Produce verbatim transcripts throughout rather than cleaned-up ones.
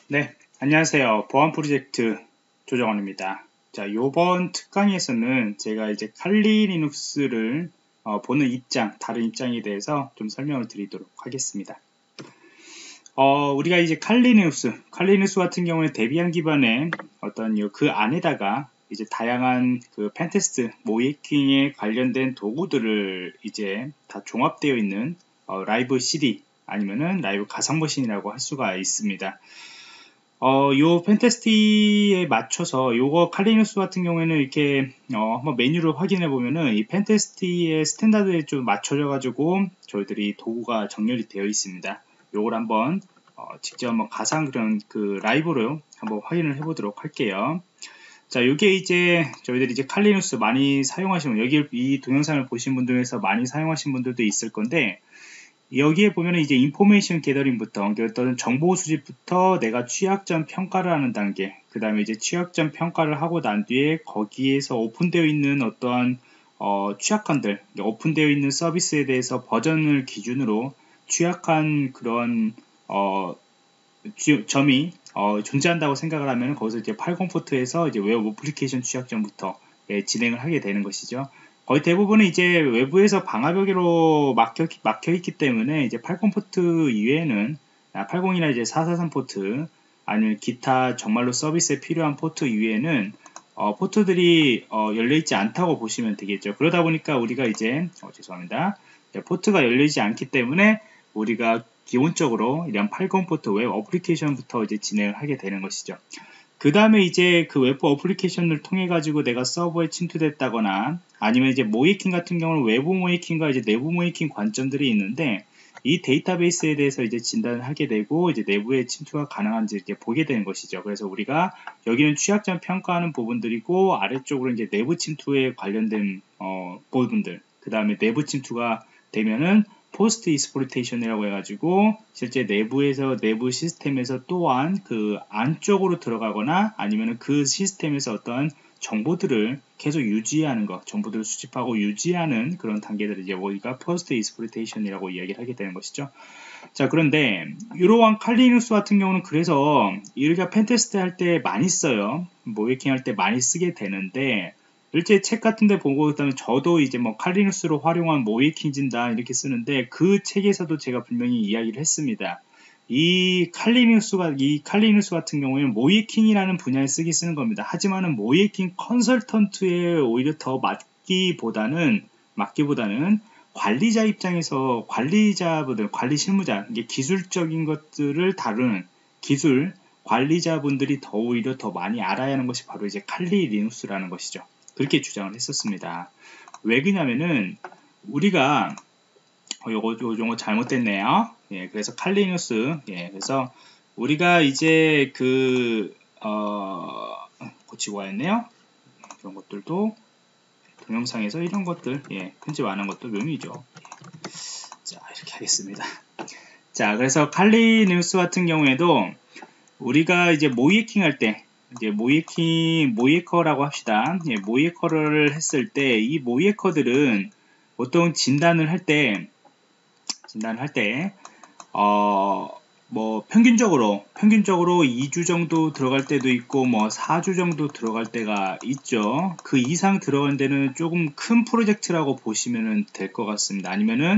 네, 안녕하세요. 보안 프로젝트 조정원입니다. 자, 요번 특강에서는 제가 이제 칼리 리눅스를 어, 보는 입장, 다른 입장에 대해서 좀 설명을 드리도록 하겠습니다. 어, 우리가 이제 칼리 리눅스, 칼리 리눅스 같은 경우에 데비안 기반의 어떤 요 그 안에다가 이제 다양한 그 펜테스트, 모이킹에 관련된 도구들을 이제 다 종합되어 있는 어, 라이브 씨디 아니면은 라이브 가상 머신이라고 할 수가 있습니다. 어, 요 펜테스티에 맞춰서 요거 칼리누스 같은 경우에는 이렇게 어, 한번 메뉴를 확인해 보면은 이 펜테스티의 스탠다드에 좀 맞춰져 가지고 저희들이 도구가 정렬이 되어 있습니다. 요걸 한번 어, 직접 한번 가상 그런 그 라이브로 한번 확인을 해 보도록 할게요. 자, 요게 이제 저희들이 이제 칼리누스 많이 사용하시는 여기 이 동영상을 보신 분들 중에서 많이 사용하신 분들도 있을 건데 여기에 보면은 이제 인포메이션 게더링부터 어떤 정보 수집부터 내가 취약점 평가를 하는 단계, 그 다음에 이제 취약점 평가를 하고 난 뒤에 거기에서 오픈되어 있는 어떠한 어, 취약한들, 오픈되어 있는 서비스에 대해서 버전을 기준으로 취약한 그런 어, 주- 점이 어, 존재한다고 생각을 하면 거기서 이제 팔십 포트에서 이제 웹 어플리케이션 취약점부터 예, 진행을 하게 되는 것이죠. 거의 대부분은 이제 외부에서 방화벽으로 막혀, 막혀 있기 때문에 이제 팔십 포트 이외에는 아, 팔십이나 이제 사백사십삼 포트 아니면 기타 정말로 서비스에 필요한 포트 이외에는 어, 포트들이 어, 열려있지 않다고 보시면 되겠죠. 그러다 보니까 우리가 이제 어, 죄송합니다. 네, 포트가 열리지 않기 때문에 우리가 기본적으로 이런 팔십 포트 웹 어플리케이션부터 이제 진행을 하게 되는 것이죠. 그 다음에 이제 그 웹 어플리케이션을 통해 가지고 내가 서버에 침투됐다거나 아니면 이제 모이킹 같은 경우는 외부 모이킹과 이제 내부 모이킹 관점들이 있는데 이 데이터베이스에 대해서 이제 진단을 하게 되고 이제 내부에 침투가 가능한지 이렇게 보게 되는 것이죠. 그래서 우리가 여기는 취약점 평가하는 부분들이고 아래쪽으로 이제 내부 침투에 관련된 어, 부분들 그 다음에 내부 침투가 되면은 포스트 익스플로이테이션이라고 해가지고 실제 내부에서 내부 시스템에서 또한 그 안쪽으로 들어가거나 아니면 그 시스템에서 어떤 정보들을 계속 유지하는 것, 정보들을 수집하고 유지하는 그런 단계들을 이제 우리가 포스트 익스플로이테이션이라고 이야기를 하게 되는 것이죠. 자, 그런데 이러한 칼리눅스 같은 경우는 그래서 우리가 펜테스트 할 때 많이 써요. 모이킹 할 때 많이 쓰게 되는데 일제 책 같은 데 보고 그다음에 저도 이제 뭐 칼리누스로 활용한 모이킹 진단 이렇게 쓰는데 그 책에서도 제가 분명히 이야기를 했습니다. 이 칼리누스가 이 칼리누스 같은 경우에는 모이킹이라는 분야에 쓰기 쓰는 겁니다. 하지만은 모이킹 컨설턴트에 오히려 더 맞기보다는 맞기보다는 관리자 입장에서 관리자분들, 관리 실무자, 이게 기술적인 것들을 다루는 기술 관리자분들이 더 오히려 더 많이 알아야 하는 것이 바로 이제 칼리 리눅스라는 것이죠. 그렇게 주장을 했었습니다. 왜 그러냐면은 우리가 어, 요거 요거 잘못됐네요. 예, 그래서 칼리누스 예, 그래서 우리가 이제 그 어, 고치고 와야했네요. 이런 것들도 동영상에서 이런 것들 예, 편집 안 한 것도 묘미죠. 자, 이렇게 하겠습니다. 자, 그래서 칼리누스 같은 경우에도 우리가 이제 모이킹 할 때, 이제 모이킹, 모이커라고 합시다. 예, 모이커를 했을 때, 이 모이커들은 보통 진단을 할 때, 진단을 할 때, 어, 뭐, 평균적으로, 평균적으로 이 주 정도 들어갈 때도 있고, 뭐, 사 주 정도 들어갈 때가 있죠. 그 이상 들어간 데는 조금 큰 프로젝트라고 보시면 될 것 같습니다. 아니면은,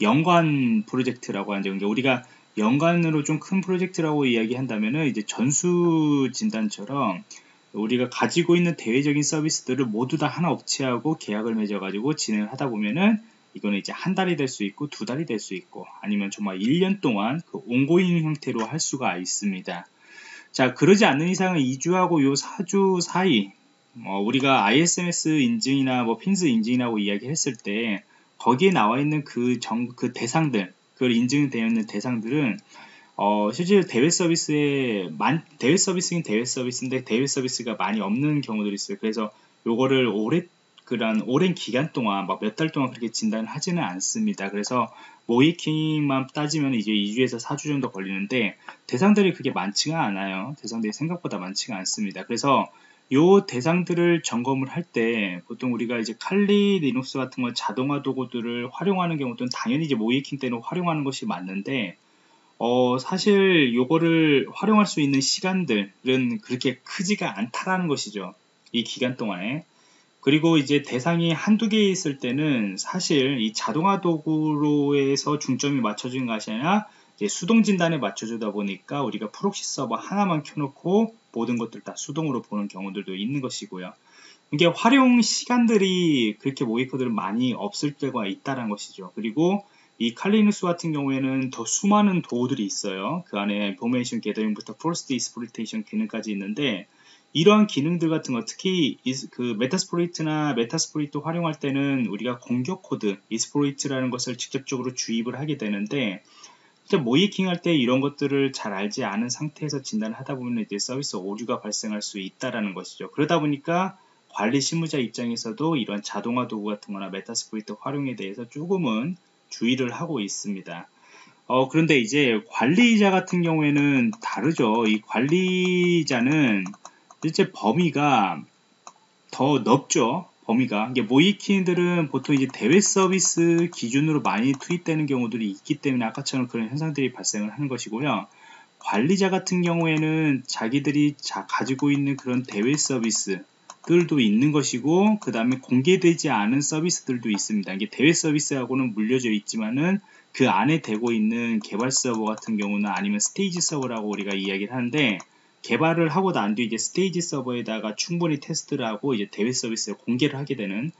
연관 프로젝트라고 하는 게 우리가 연관으로 좀 큰 프로젝트라고 이야기한다면은 이제 전수 진단처럼 우리가 가지고 있는 대외적인 서비스들을 모두 다 하나 업체하고 계약을 맺어가지고 진행을 하다 보면은 이거는 이제 한 달이 될 수 있고 두 달이 될 수 있고 아니면 정말 일 년 동안 그 온고잉 형태로 할 수가 있습니다. 자, 그러지 않는 이상은 이 주하고 요 사 주 사이 어, 우리가 아이에스엠에스 인증이나 뭐 핀즈 인증이라고 이야기했을 때 거기에 나와 있는 그 정, 그 대상들, 그 인증되어 있는 대상들은 어, 실제 대외 서비스에 만, 대외 서비스긴 대외 서비스인데 대외 서비스가 많이 없는 경우들이 있어요. 그래서 요거를 오래 그런 오랜 기간 동안 몇 달 동안 그렇게 진단을 하지는 않습니다. 그래서 모이킹만 따지면 이제 이 주에서 사 주 정도 걸리는데 대상들이 그게 많지가 않아요. 대상들이 생각보다 많지가 않습니다. 그래서 요 대상들을 점검을 할 때 보통 우리가 이제 칼리 리눅스 같은 거 자동화 도구들을 활용하는 경우는 당연히 이제 모이킹 때는 활용하는 것이 맞는데 어, 사실 요거를 활용할 수 있는 시간들은 그렇게 크지가 않다라는 것이죠. 이 기간 동안에. 그리고 이제 대상이 한두 개 있을 때는 사실 이 자동화 도구로에서 중점이 맞춰진 것이 아니라 이제 수동 진단에 맞춰주다 보니까 우리가 프록시 서버 하나만 켜놓고 모든 것들 다 수동으로 보는 경우들도 있는 것이고요. 이게 활용 시간들이 그렇게 모이코드는 많이 없을 때가 있다는 것이죠. 그리고 이 칼리누스 같은 경우에는 더 수많은 도구들이 있어요. 그 안에 인포메이션 게더링부터 프로스트 익스플로이테이션 기능까지 있는데, 이러한 기능들 같은 거, 특히 그 메타스플로이트나 메타스플로이트 활용할 때는 우리가 공격 코드 익스플로이트라는 것을 직접적으로 주입을 하게 되는데, 모이킹 할 때 이런 것들을 잘 알지 않은 상태에서 진단을 하다 보면 이제 서비스 오류가 발생할 수 있다라는 것이죠. 그러다 보니까 관리 실무자 입장에서도 이런 자동화 도구 같은 거나 메타스플로이트 활용에 대해서 조금은 주의를 하고 있습니다. 어, 그런데 이제 관리자 같은 경우에는 다르죠. 이 관리자는 실제 범위가 더 넓죠. 범위가. 이게 모이킹들은 보통 이제 대외 서비스 기준으로 많이 투입되는 경우들이 있기 때문에 아까처럼 그런 현상들이 발생을 하는 것이고요. 관리자 같은 경우에는 자기들이 자, 가지고 있는 그런 대외 서비스들도 있는 것이고, 그 다음에 공개되지 않은 서비스들도 있습니다. 이게 대외 서비스하고는 물려져 있지만은 그 안에 되고 있는 개발 서버 같은 경우는 아니면 스테이지 서버라고 우리가 이야기를 하는데, 개발을 하고 난 뒤 이제 스테이지 서버에다가 충분히 테스트를 하고 이제 대외 서비스에 공개를 하게 되는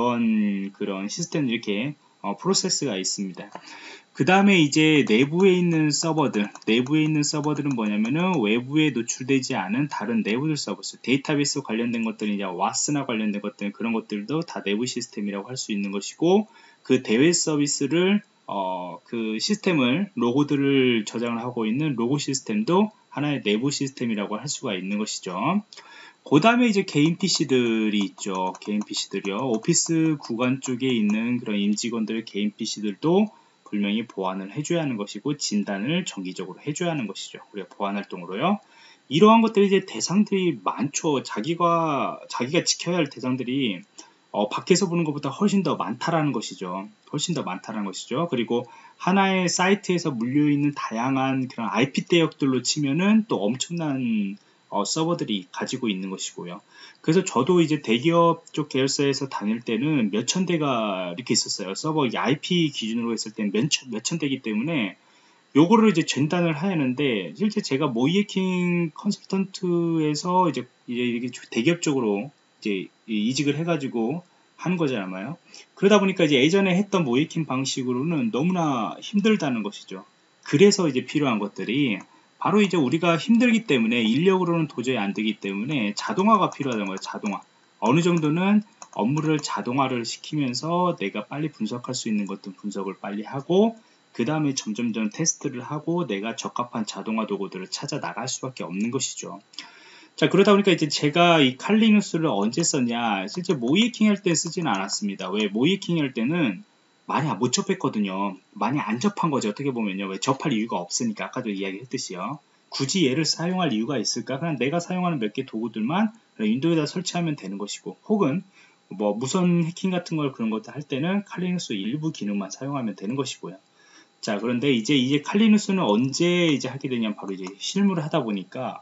그런 그런 시스템 이렇게 어, 프로세스가 있습니다. 그 다음에 이제 내부에 있는 서버들, 내부에 있는 서버들은 뭐냐면은 외부에 노출되지 않은 다른 내부들 서버스, 데이터베이스 관련된 것들이 이제 와스나 관련된 것들, 그런 것들도 다 내부 시스템이라고 할 수 있는 것이고, 그 대외 서비스를 어, 그 시스템을 로고들을 저장을 하고 있는 로고 시스템도 하나의 내부 시스템이라고 할 수가 있는 것이죠. 그 다음에 이제 개인 피시들이 있죠. 개인 피시들이요. 오피스 구간 쪽에 있는 그런 임직원들의 개인 피시들도 분명히 보안을 해줘야 하는 것이고, 진단을 정기적으로 해줘야 하는 것이죠. 우리가 보안 활동으로요. 이러한 것들이 이제 대상들이 많죠. 자기가, 자기가 지켜야 할 대상들이 어, 밖에서 보는 것보다 훨씬 더 많다라는 것이죠. 훨씬 더 많다라는 것이죠. 그리고 하나의 사이트에서 물려있는 다양한 그런 아이피 대역들로 치면은 또 엄청난 어, 서버들이 가지고 있는 것이고요. 그래서 저도 이제 대기업 쪽 계열사에서 다닐 때는 몇천 대가 이렇게 있었어요. 서버 아이피 기준으로 했을 때는 몇천, 몇천 대이기 때문에 요거를 이제 진단을 해야 하는데, 실제 제가 모이에킹 컨설턴트에서 이제, 이제 이게 대기업 쪽으로 이제 이직을 해가지고 하는 거잖아요. 그러다 보니까 이제 예전에 했던 모이킹 방식으로는 너무나 힘들다는 것이죠. 그래서 이제 필요한 것들이 바로 이제 우리가 힘들기 때문에, 인력으로는 도저히 안 되기 때문에 자동화가 필요하다는 거예요. 자동화. 어느 정도는 업무를 자동화를 시키면서 내가 빨리 분석할 수 있는 것들 분석을 빨리 하고, 그 다음에 점점점 테스트를 하고 내가 적합한 자동화 도구들을 찾아 나갈 수밖에 없는 것이죠. 자, 그러다 보니까 이제 제가 이 칼리누스를 언제 썼냐, 실제 모이킹 할 때 쓰지는 않았습니다. 왜? 모이킹 할 때는 많이 못 접했거든요. 많이 안 접한 거죠. 어떻게 보면요. 왜? 접할 이유가 없으니까. 아까도 이야기했듯이요. 굳이 얘를 사용할 이유가 있을까? 그냥 내가 사용하는 몇 개 도구들만 윈도우에다 설치하면 되는 것이고, 혹은 뭐 무선 해킹 같은 걸 그런 것들 할 때는 칼리누스 일부 기능만 사용하면 되는 것이고요. 자, 그런데 이제 이제 칼리누스는 언제 이제 하게 되냐면, 바로 이제 실무를 하다 보니까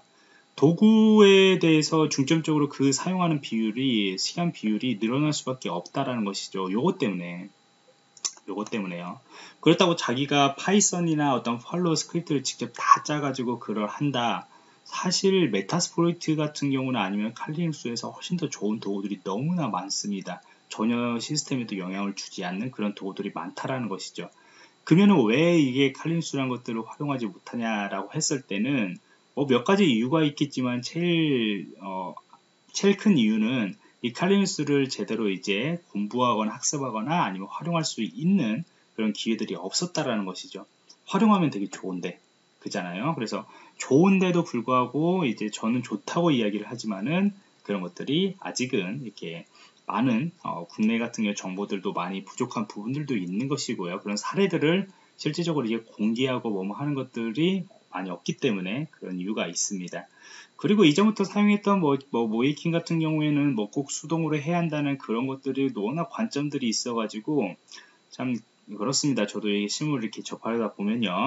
도구에 대해서 중점적으로 그 사용하는 비율이, 시간 비율이 늘어날 수밖에 없다라는 것이죠. 요것 때문에. 요것 때문에요. 그렇다고 자기가 파이썬이나 어떤 팔로우 스크립트를 직접 다 짜가지고 그걸 한다. 사실 메타스플로이트 같은 경우는 아니면 칼리누스에서 훨씬 더 좋은 도구들이 너무나 많습니다. 전혀 시스템에도 영향을 주지 않는 그런 도구들이 많다라는 것이죠. 그러면 왜 이게 칼리누스라는 것들을 활용하지 못하냐라고 했을 때는 뭐 몇 가지 이유가 있겠지만, 제일 어, 제일 큰 이유는 이 칼리누스를 제대로 이제 공부하거나 학습하거나 아니면 활용할 수 있는 그런 기회들이 없었다라는 것이죠. 활용하면 되게 좋은데, 그잖아요. 그래서 좋은데도 불구하고 이제 저는 좋다고 이야기를 하지만은 그런 것들이 아직은 이렇게 많은 어, 국내 같은 경우 정보들도 많이 부족한 부분들도 있는 것이고요. 그런 사례들을 실질적으로 이게 공개하고 뭐뭐 하는 것들이 많이 없기 때문에 그런 이유가 있습니다. 그리고 이전부터 사용했던 뭐, 뭐 모이킹 같은 경우에는 뭐 꼭 수동으로 해야 한다는 그런 것들이 워낙 관점들이 있어가지고 참 그렇습니다. 저도 이 실무를 이렇게 접하다 보면요.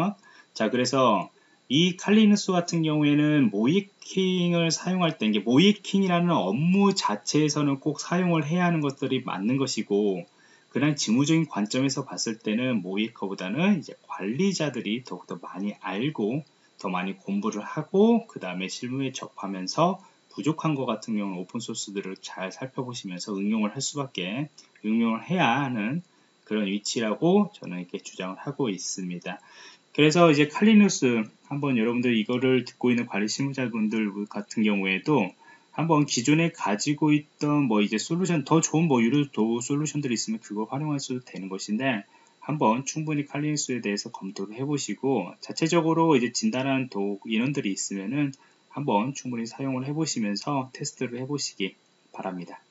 자, 그래서 이 칼리누스 같은 경우에는 모이킹을 사용할 때, 이게 모이킹이라는 업무 자체에서는 꼭 사용을 해야 하는 것들이 맞는 것이고, 그냥 직무적인 관점에서 봤을 때는 모이커보다는 이제 관리자들이 더욱더 많이 알고 더 많이 공부를 하고 그 다음에 실무에 접하면서 부족한 것 같은 경우는 오픈소스들을 잘 살펴보시면서 응용을 할 수밖에 응용을 해야 하는 그런 위치라고 저는 이렇게 주장을 하고 있습니다. 그래서 이제 칼리누스 한번 여러분들 이거를 듣고 있는 관리 실무자분들 같은 경우에도 한번 기존에 가지고 있던 뭐 이제 솔루션 더 좋은 뭐 유료 도 솔루션들이 있으면 그거 활용하셔도 되는 것인데 한번 충분히 칼리누스에 대해서 검토를 해보시고 자체적으로 이제 진단하는 도 인원들이 있으면은 한번 충분히 사용을 해보시면서 테스트를 해보시기 바랍니다.